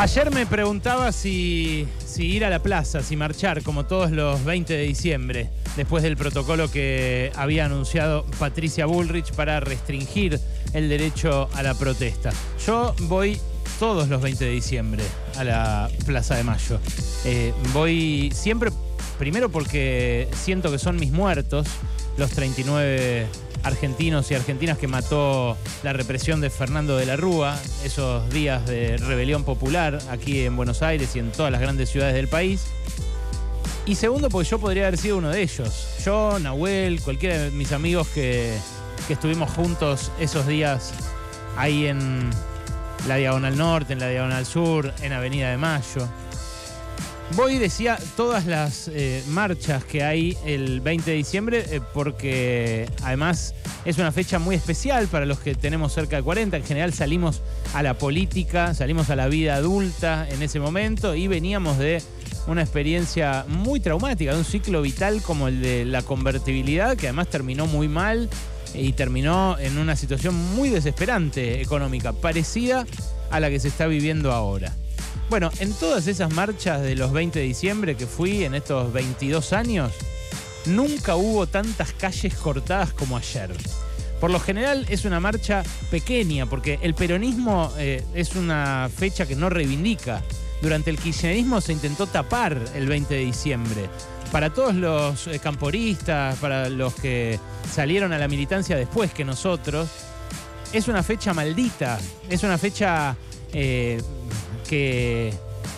Ayer me preguntaba si ir a la plaza, si marchar como todos los 20 de diciembre, después del protocolo que había anunciado Patricia Bullrich para restringir el derecho a la protesta. Yo voy todos los 20 de diciembre a la Plaza de Mayo. Voy siempre, primero porque siento que son mis muertos, los 39 argentinos y argentinas que mató la represión de Fernando de la Rúa, esos días de rebelión popular aquí en Buenos Aires y en todas las grandes ciudades del país. Y segundo, porque yo podría haber sido uno de ellos. Yo, Nahuel, cualquiera de mis amigos que estuvimos juntos esos días ahí en la Diagonal Norte, en la Diagonal Sur, en Avenida de Mayo. Voy, decía, todas las marchas que hay el 20 de diciembre porque además es una fecha muy especial para los que tenemos cerca de 40. En general salimos a la política, salimos a la vida adulta en ese momento y veníamos de una experiencia muy traumática, de un ciclo vital como el de la convertibilidad, que además terminó muy mal y terminó en una situación muy desesperante económica, parecida a la que se está viviendo ahora. Bueno, en todas esas marchas de los 20 de diciembre que fui en estos 22 años, nunca hubo tantas calles cortadas como ayer. Por lo general es una marcha pequeña, porque el peronismo es una fecha que no reivindica. Durante el kirchnerismo se intentó tapar el 20 de diciembre. Para todos los camporistas, para los que salieron a la militancia después que nosotros, es una fecha maldita, es una fecha que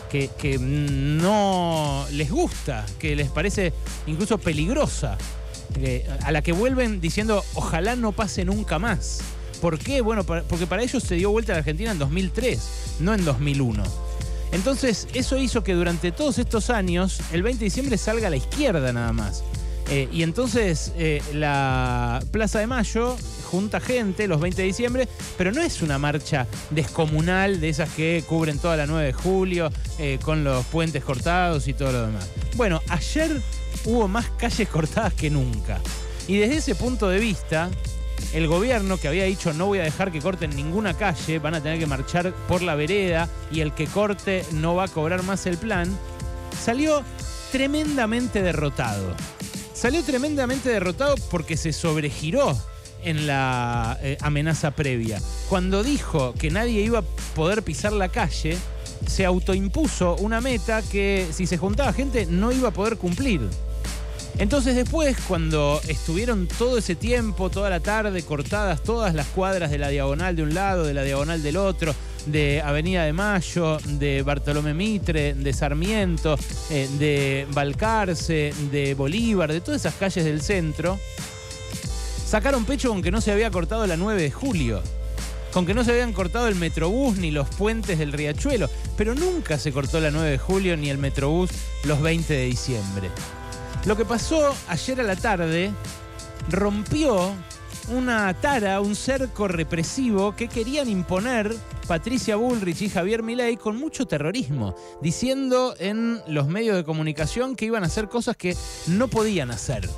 no les gusta, que les parece incluso peligrosa, a la que vuelven diciendo ojalá no pase nunca más. ¿Por qué? Bueno, porque para ellos se dio vuelta a la Argentina en 2003, no en 2001. Entonces eso hizo que durante todos estos años el 20 de diciembre salga a la izquierda nada más. Y entonces la Plaza de Mayo junta gente los 20 de diciembre, pero no es una marcha descomunal de esas que cubren toda la 9 de julio con los puentes cortados y todo lo demás. Bueno, ayer hubo más calles cortadas que nunca. Y desde ese punto de vista, el gobierno, que había dicho no voy a dejar que corten ninguna calle, van a tener que marchar por la vereda y el que corte no va a cobrar más el plan, salió tremendamente derrotado. Salió tremendamente derrotado porque se sobregiró en la amenaza previa. Cuando dijo que nadie iba a poder pisar la calle, se autoimpuso una meta que si se juntaba gente no iba a poder cumplir. Entonces después, cuando estuvieron todo ese tiempo, toda la tarde, cortadas todas las cuadras de la Diagonal de un lado, de la Diagonal del otro, de Avenida de Mayo, de Bartolomé Mitre, de Sarmiento, de Balcarce, de Bolívar, de todas esas calles del centro, sacaron pecho con que no se había cortado la 9 de julio, con que no se habían cortado el Metrobús ni los puentes del Riachuelo, pero nunca se cortó la 9 de julio ni el Metrobús los 20 de diciembre. Lo que pasó ayer a la tarde rompió una tara, un cerco represivo que querían imponer Patricia Bullrich y Javier Milei con mucho terrorismo, diciendo en los medios de comunicación que iban a hacer cosas que no podían hacer.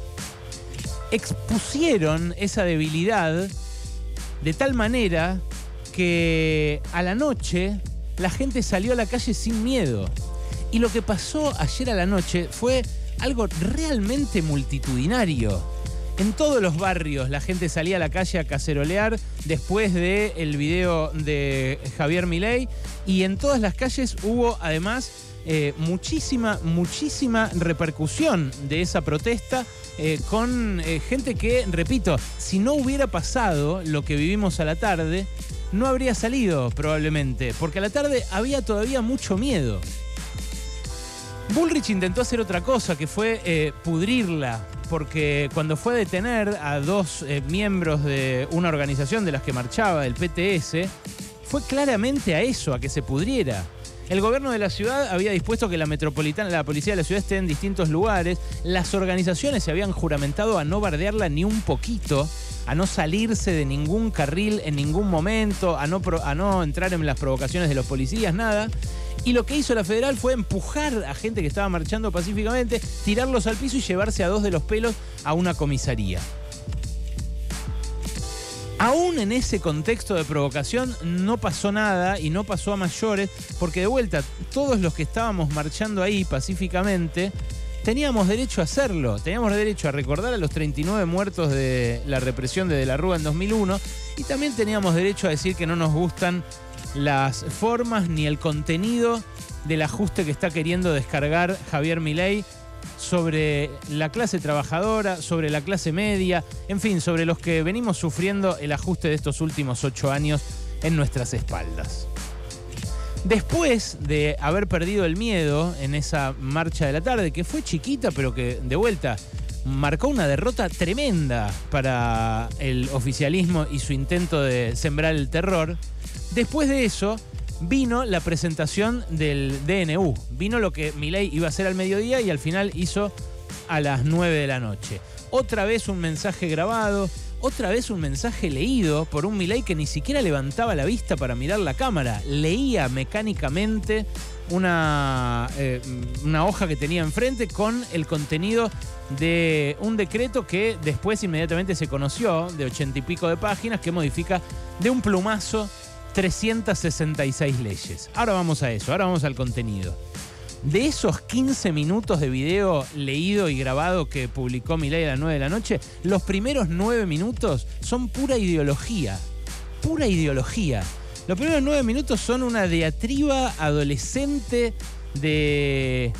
Expusieron esa debilidad de tal manera que a la noche la gente salió a la calle sin miedo. Y lo que pasó ayer a la noche fue algo realmente multitudinario. En todos los barrios la gente salía a la calle a cacerolear después del video de Javier Milei, y en todas las calles hubo además muchísima repercusión de esa protesta con gente que, repito, si no hubiera pasado lo que vivimos a la tarde, no habría salido probablemente, porque a la tarde había todavía mucho miedo. Bullrich intentó hacer otra cosa, que fue pudrirla, porque cuando fue a detener a dos miembros de una organización de las que marchaba, el PTS, fue claramente a eso, a que se pudriera. El gobierno de la ciudad había dispuesto que la metropolitana, la policía de la ciudad esté en distintos lugares. Las organizaciones se habían juramentado a no bardearla ni un poquito, a no salirse de ningún carril en ningún momento, a no entrar en las provocaciones de los policías, nada. Y lo que hizo la federal fue empujar a gente que estaba marchando pacíficamente, tirarlos al piso y llevarse a dos de los pelos a una comisaría. Aún en ese contexto de provocación no pasó nada y no pasó a mayores, porque de vuelta, todos los que estábamos marchando ahí pacíficamente, teníamos derecho a hacerlo. Teníamos derecho a recordar a los 39 muertos de la represión de la Rúa en 2001 y también teníamos derecho a decir que no nos gustan las formas ni el contenido del ajuste que está queriendo descargar Javier Milei sobre la clase trabajadora, sobre la clase media, en fin, sobre los que venimos sufriendo el ajuste de estos últimos 8 años en nuestras espaldas. Después de haber perdido el miedo en esa marcha de la tarde, que fue chiquita, pero que de vuelta marcó una derrota tremenda para el oficialismo y su intento de sembrar el terror, después de eso vino la presentación del DNU. Vino lo que Milei iba a hacer al mediodía y al final hizo a las 9 de la noche. Otra vez un mensaje grabado, otra vez un mensaje leído por un Milei que ni siquiera levantaba la vista para mirar la cámara. Leía mecánicamente una hoja que tenía enfrente con el contenido de un decreto que después inmediatamente se conoció, de 80 y pico de páginas, que modifica de un plumazo 366 leyes. Ahora vamos a eso, ahora vamos al contenido. De esos 15 minutos de video leído y grabado que publicó Milei a las 9 de la noche, los primeros 9 minutos son pura ideología. Pura ideología. Los primeros 9 minutos son una diatriba adolescente de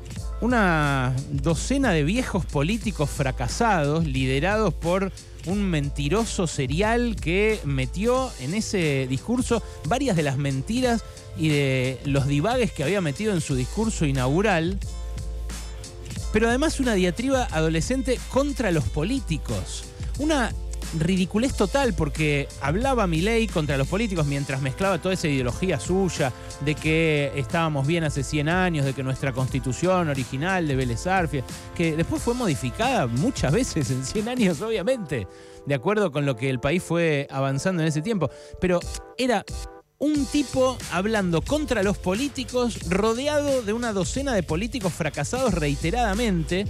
una docena de viejos políticos fracasados, liderados por un mentiroso serial que metió en ese discurso varias de las mentiras y de los divagues que había metido en su discurso inaugural, pero además una diatriba adolescente contra los políticos. Una ridiculez total, porque hablaba Milei contra los políticos mientras mezclaba toda esa ideología suya de que estábamos bien hace 100 años, de que nuestra constitución original de Vélez Sarsfield, que después fue modificada muchas veces en 100 años, obviamente, de acuerdo con lo que el país fue avanzando en ese tiempo, pero era un tipo hablando contra los políticos, rodeado de una docena de políticos fracasados reiteradamente,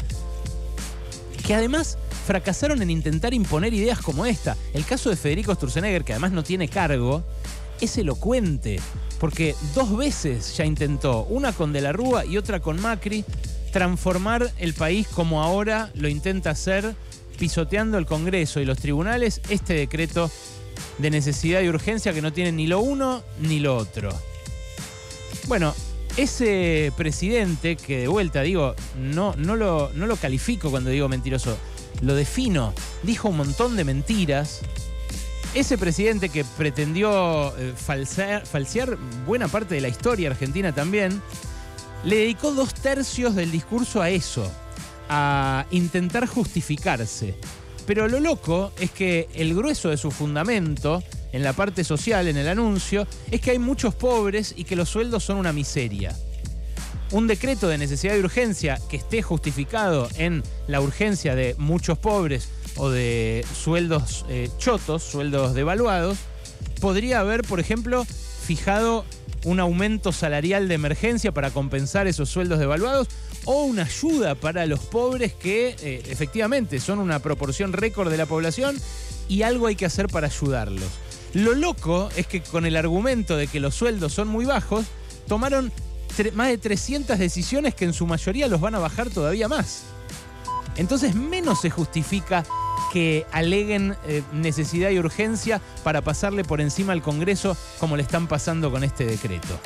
que además fracasaron en intentar imponer ideas como esta. El caso de Federico Sturzenegger, que además no tiene cargo, es elocuente, porque 2 veces ya intentó, una con De la Rúa y otra con Macri, transformar el país como ahora lo intenta hacer, pisoteando el Congreso y los tribunales, este decreto de necesidad y urgencia que no tiene ni lo uno ni lo otro. Bueno, ese presidente, que de vuelta digo, no lo califico cuando digo mentiroso, lo defino, dijo un montón de mentiras. Ese presidente que pretendió falsear buena parte de la historia argentina también, le dedicó 2/3 del discurso a eso, a intentar justificarse. Pero lo loco es que el grueso de su fundamento, en la parte social, en el anuncio, es que hay muchos pobres y que los sueldos son una miseria. Un decreto de necesidad y urgencia que esté justificado en la urgencia de muchos pobres o de sueldos chotos, sueldos devaluados, podría haber, por ejemplo, fijado un aumento salarial de emergencia para compensar esos sueldos devaluados o una ayuda para los pobres que efectivamente son una proporción récord de la población y algo hay que hacer para ayudarlos. Lo loco es que con el argumento de que los sueldos son muy bajos, tomaron más de 300 decisiones que en su mayoría los van a bajar todavía más. Entonces menos se justifica que aleguen necesidad y urgencia para pasarle por encima al Congreso como le están pasando con este decreto.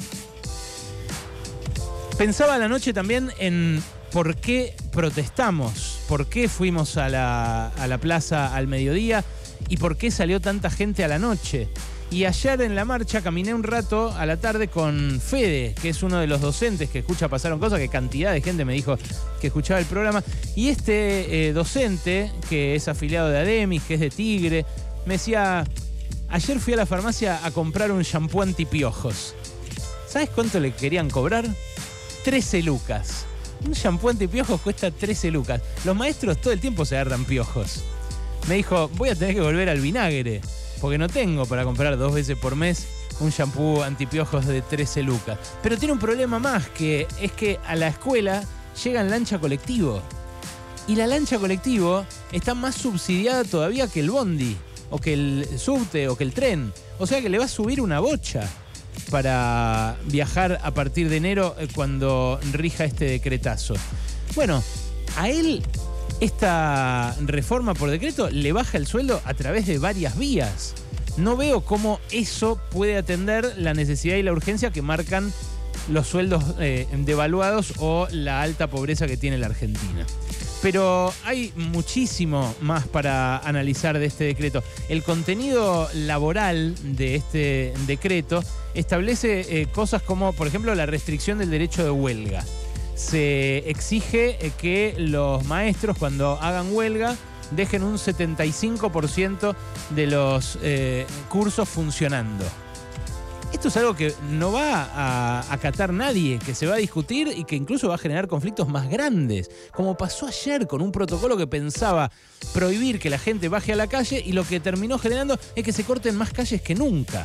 Pensaba a la noche también en por qué protestamos, por qué fuimos a la plaza al mediodía y por qué salió tanta gente a la noche. Y ayer en la marcha caminé un rato a la tarde con Fede, que es uno de los docentes que escucha Pasaron Cosas, que cantidad de gente me dijo que escuchaba el programa. Y este docente, que es afiliado de Ademis, que es de Tigre, me decía, ayer fui a la farmacia a comprar un shampoo antipiojos. ¿Sabes cuánto le querían cobrar? 13 lucas. Un shampoo antipiojos cuesta 13 lucas. Los maestros todo el tiempo se agarran piojos. Me dijo, voy a tener que volver al vinagre, porque no tengo para comprar 2 veces por mes un shampoo antipiojos de 13 lucas. Pero tiene un problema más, que es que a la escuela llega en lancha colectivo. Y la lancha colectivo está más subsidiada todavía que el bondi. o que el subte, o que el tren. O sea que le va a subir una bocha para viajar a partir de enero cuando rija este decretazo. Bueno, a él esta reforma por decreto le baja el sueldo a través de varias vías. No veo cómo eso puede atender la necesidad y la urgencia que marcan los sueldos devaluados o la alta pobreza que tiene la Argentina. Pero hay muchísimo más para analizar de este decreto. El contenido laboral de este decreto establece cosas como, por ejemplo, la restricción del derecho de huelga. Se exige que los maestros, cuando hagan huelga, dejen un 75% de los cursos funcionando. Esto es algo que no va a acatar nadie, que se va a discutir y que incluso va a generar conflictos más grandes, como pasó ayer con un protocolo que pensaba prohibir que la gente baje a la calle y lo que terminó generando es que se corten más calles que nunca.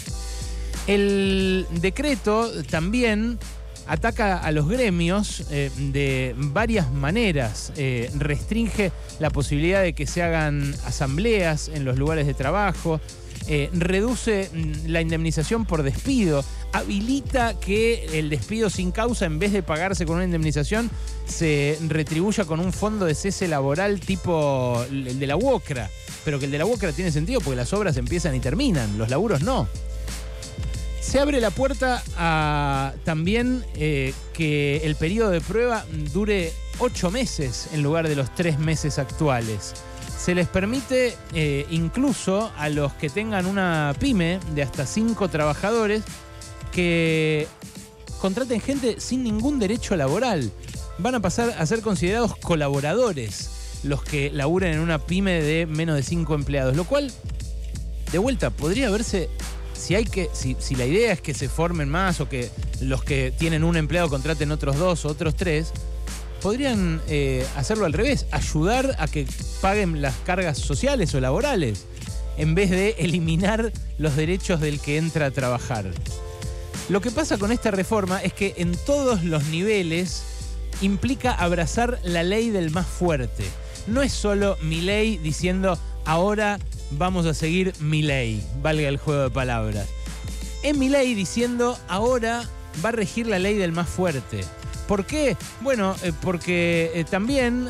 El decreto también ataca a los gremios de varias maneras. Restringe la posibilidad de que se hagan asambleas en los lugares de trabajo. Reduce la indemnización por despido. Habilita que el despido sin causa, en vez de pagarse con una indemnización, se retribuya con un fondo de cese laboral tipo el de la UOCRA. Pero que el de la UOCRA tiene sentido porque las obras empiezan y terminan, los laburos no. Se abre la puerta a también que el periodo de prueba dure 8 meses en lugar de los 3 meses actuales. Se les permite incluso a los que tengan una pyme de hasta 5 trabajadores que contraten gente sin ningún derecho laboral. Van a pasar a ser considerados colaboradores los que laburen en una pyme de menos de 5 empleados. Lo cual, de vuelta, podría verse... Si la idea es que se formen más o que los que tienen un empleado contraten otros 2 o otros 3, podrían hacerlo al revés, ayudar a que paguen las cargas sociales o laborales, en vez de eliminar los derechos del que entra a trabajar. Lo que pasa con esta reforma es que en todos los niveles implica abrazar la ley del más fuerte. No es solo Milei diciendo ahora vamos a seguir Milei, valga el juego de palabras. Es Milei diciendo ahora va a regir la ley del más fuerte. ¿Por qué? Bueno, porque también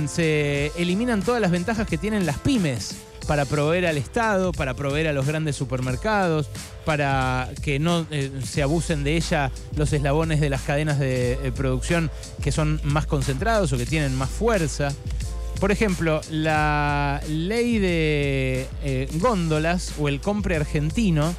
se eliminan todas las ventajas que tienen las pymes para proveer al Estado, para proveer a los grandes supermercados, para que no se abusen de ella los eslabones de las cadenas de producción que son más concentrados o que tienen más fuerza. Por ejemplo, la ley de góndolas o el compre argentino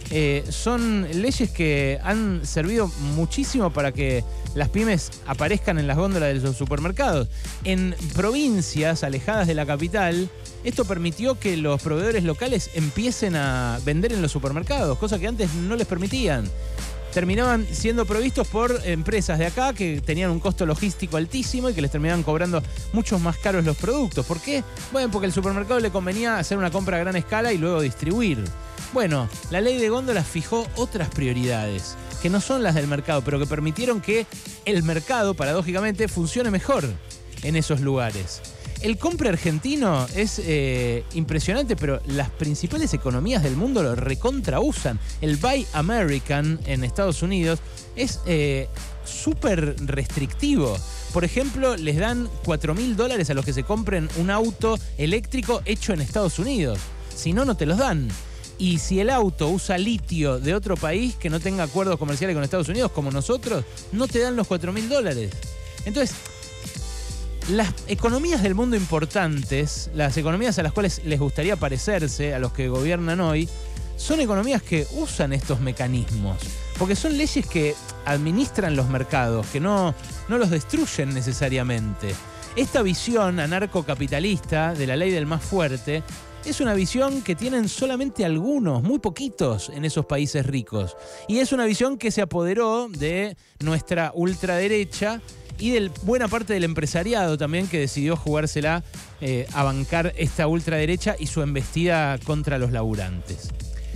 son leyes que han servido muchísimo para que las pymes aparezcan en las góndolas de los supermercados. En provincias alejadas de la capital, esto permitió que los proveedores locales empiecen a vender en los supermercados, cosa que antes no les permitían. Terminaban siendo provistos por empresas de acá que tenían un costo logístico altísimo y que les terminaban cobrando muchos más caros los productos. ¿Por qué? Bueno, porque al supermercado le convenía hacer una compra a gran escala y luego distribuir. Bueno, la ley de góndolas fijó otras prioridades, que no son las del mercado, pero que permitieron que el mercado, paradójicamente, funcione mejor en esos lugares. El compre argentino es impresionante, pero las principales economías del mundo lo recontrausan. El Buy American en Estados Unidos es súper restrictivo. Por ejemplo, les dan $4.000 a los que se compren un auto eléctrico hecho en Estados Unidos. Si no, no te los dan. Y si el auto usa litio de otro país que no tenga acuerdos comerciales con Estados Unidos, como nosotros, no te dan los $4.000. Entonces, las economías del mundo importantes, las economías a las cuales les gustaría parecerse, a los que gobiernan hoy, son economías que usan estos mecanismos. Porque son leyes que administran los mercados, que no los destruyen necesariamente. Esta visión anarcocapitalista de la ley del más fuerte es una visión que tienen solamente algunos, muy poquitos en esos países ricos. Y es una visión que se apoderó de nuestra ultraderecha y de buena parte del empresariado también, que decidió jugársela a bancar esta ultraderecha y su embestida contra los laburantes.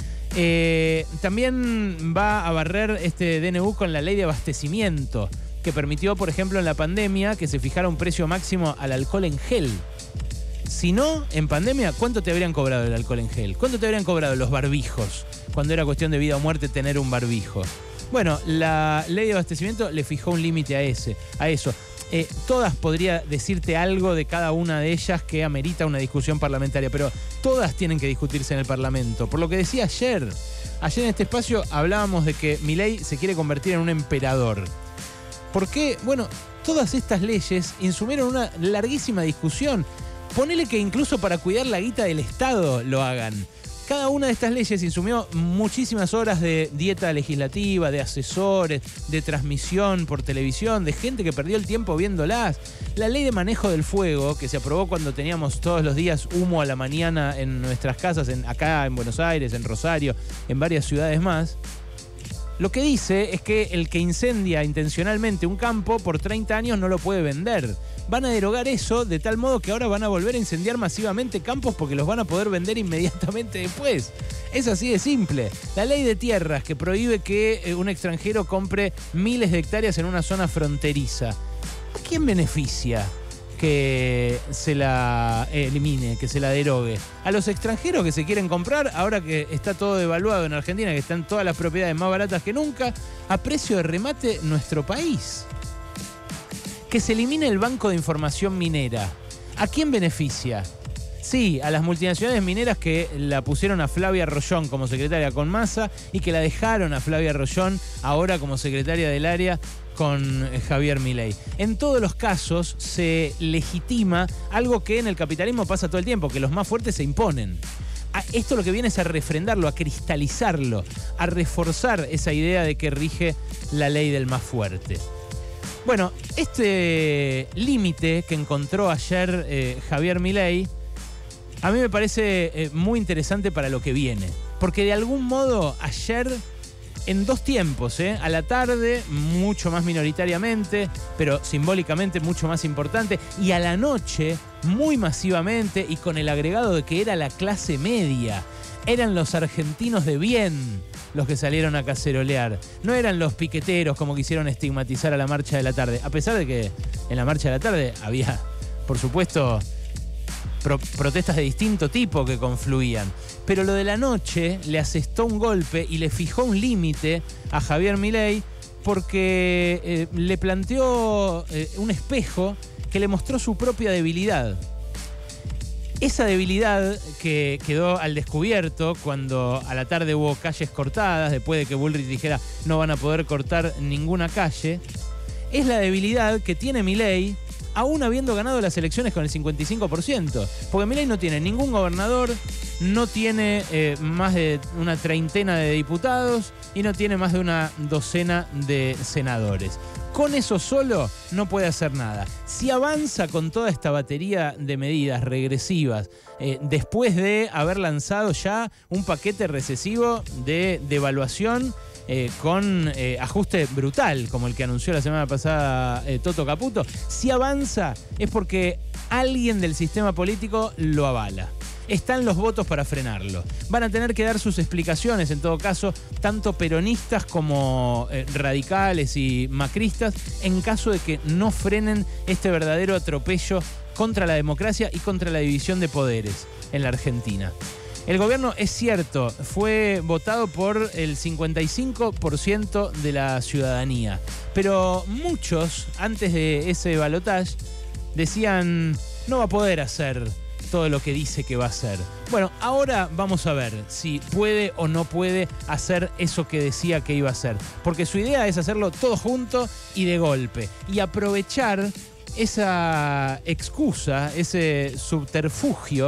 También va a barrer este DNU con la ley de abastecimiento, que permitió, por ejemplo, en la pandemia que se fijara un precio máximo al alcohol en gel. Si no, en pandemia, ¿cuánto te habrían cobrado el alcohol en gel? ¿Cuánto te habrían cobrado los barbijos? Cuando era cuestión de vida o muerte tener un barbijo. Bueno, la ley de abastecimiento le fijó un límite a eso. Todas podría decirte algo de cada una de ellas que amerita una discusión parlamentaria, pero todas tienen que discutirse en el Parlamento. Por lo que decía ayer en este espacio hablábamos de que Milei se quiere convertir en un emperador. ¿Por qué? Bueno, todas estas leyes insumieron una larguísima discusión. Ponele que incluso para cuidar la guita del Estado lo hagan. Cada una de estas leyes insumió muchísimas horas de dieta legislativa, de asesores, de transmisión por televisión, de gente que perdió el tiempo viéndolas. La ley de manejo del fuego, que se aprobó cuando teníamos todos los días humo a la mañana en nuestras casas, acá en Buenos Aires, en Rosario, en varias ciudades más. Lo que dice es que el que incendia intencionalmente un campo por 30 años no lo puede vender. Van a derogar eso de tal modo que ahora van a volver a incendiar masivamente campos porque los van a poder vender inmediatamente después. Es así de simple. La ley de tierras que prohíbe que un extranjero compre miles de hectáreas en una zona fronteriza. ¿A quién beneficia que se la elimine, que se la derogue? A los extranjeros que se quieren comprar, ahora que está todo devaluado en Argentina, que están todas las propiedades más baratas que nunca, a precio de remate nuestro país. Que se elimine el Banco de Información Minera. ¿A quién beneficia? Sí, a las multinacionales mineras que la pusieron a Flavia Rollón como secretaria con Massa y que la dejaron a Flavia Rollón ahora como secretaria del área con Javier Milei. En todos los casos se legitima algo que en el capitalismo pasa todo el tiempo, que los más fuertes se imponen. Esto lo que viene es a refrendarlo, a cristalizarlo, a reforzar esa idea de que rige la ley del más fuerte. Bueno, este límite que encontró ayer Javier Milei a mí me parece muy interesante para lo que viene. Porque de algún modo ayer, en dos tiempos, a la tarde, mucho más minoritariamente, pero simbólicamente mucho más importante, y a la noche, muy masivamente, y con el agregado de que era la clase media. Eran los argentinos de bien los que salieron a cacerolear. No eran los piqueteros como quisieron estigmatizar a la marcha de la tarde. A pesar de que en la marcha de la tarde había, por supuesto, protestas de distinto tipo que confluían. Pero lo de la noche le asestó un golpe y le fijó un límite a Javier Milei porque le planteó un espejo que le mostró su propia debilidad. Esa debilidad que quedó al descubierto cuando a la tarde hubo calles cortadas, después de que Bullrich dijera no van a poder cortar ninguna calle, es la debilidad que tiene Milei aún habiendo ganado las elecciones con el 55%. Porque Milei no tiene ningún gobernador, no tiene más de una treintena de diputados y no tiene más de una docena de senadores. Con eso solo no puede hacer nada. Si avanza con toda esta batería de medidas regresivas, después de haber lanzado ya un paquete recesivo de devaluación con ajuste brutal, como el que anunció la semana pasada Toto Caputo, si avanza es porque alguien del sistema político lo avala. Están los votos para frenarlo. Van a tener que dar sus explicaciones, en todo caso, tanto peronistas como radicales y macristas, en caso de que no frenen este verdadero atropello contra la democracia y contra la división de poderes en la Argentina. El gobierno, es cierto, fue votado por el 55% de la ciudadanía, pero muchos, antes de ese balotaje, decían no va a poder hacer todo lo que dice que va a hacer. Bueno, ahora vamos a ver si puede o no puede hacer eso que decía que iba a hacer. Porque su idea es hacerlo todo junto y de golpe. Y aprovechar esa excusa, ese subterfugio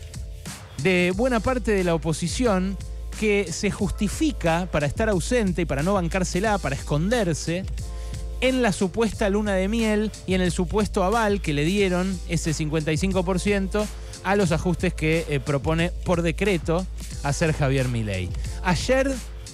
de buena parte de la oposición que se justifica para estar ausente y para no bancársela, para esconderse en la supuesta luna de miel y en el supuesto aval que le dieron ese 55% a los ajustes que propone por decreto hacer Javier Milei. Ayer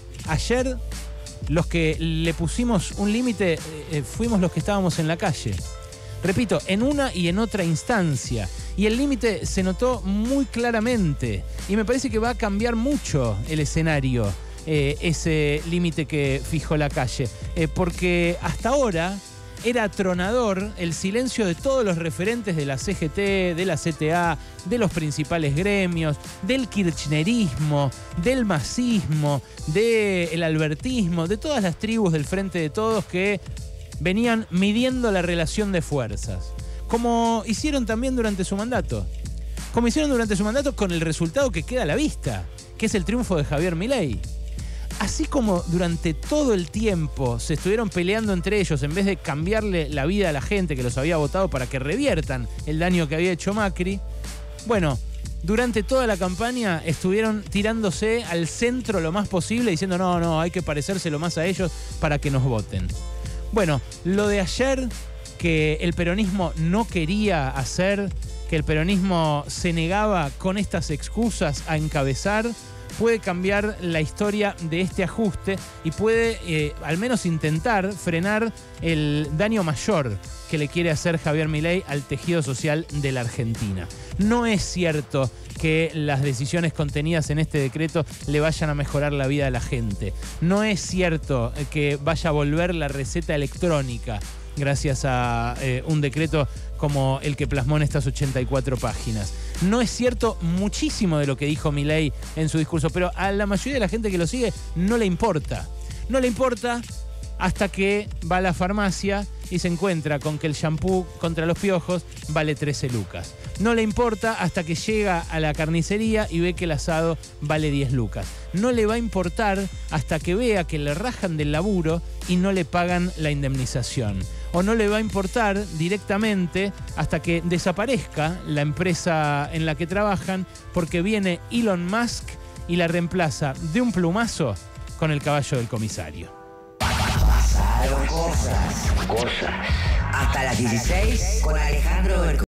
los que le pusimos un límite fuimos los que estábamos en la calle. Repito, en una y en otra instancia. Y el límite se notó muy claramente. Y me parece que va a cambiar mucho el escenario, ese límite que fijó la calle. Porque hasta ahora era atronador el silencio de todos los referentes de la CGT, de la CTA, de los principales gremios, del kirchnerismo, del masismo, del albertismo, de todas las tribus del Frente de Todos que venían midiendo la relación de fuerzas. Como hicieron también durante su mandato. Como hicieron durante su mandato con el resultado que queda a la vista, que es el triunfo de Javier Milei. Así como durante todo el tiempo se estuvieron peleando entre ellos en vez de cambiarle la vida a la gente que los había votado para que reviertan el daño que había hecho Macri, bueno, durante toda la campaña estuvieron tirándose al centro lo más posible diciendo no, hay que parecerse lo más a ellos para que nos voten. Bueno, lo de ayer que el peronismo no quería hacer, que el peronismo se negaba con estas excusas a encabezar, puede cambiar la historia de este ajuste y puede al menos intentar frenar el daño mayor que le quiere hacer Javier Milei al tejido social de la Argentina. No es cierto que las decisiones contenidas en este decreto le vayan a mejorar la vida de la gente. No es cierto que vaya a volver la receta electrónica gracias a un decreto como el que plasmó en estas 84 páginas. No es cierto muchísimo de lo que dijo Milei en su discurso, pero a la mayoría de la gente que lo sigue no le importa. No le importa hasta que va a la farmacia y se encuentra con que el shampoo contra los piojos vale 13 lucas. No le importa hasta que llega a la carnicería y ve que el asado vale 10 lucas. No le va a importar hasta que vea que le rajan del laburo y no le pagan la indemnización. O no le va a importar directamente hasta que desaparezca la empresa en la que trabajan porque viene Elon Musk y la reemplaza de un plumazo con el caballo del comisario. Pasaron cosas. Hasta las 16 con Alejandro Berco.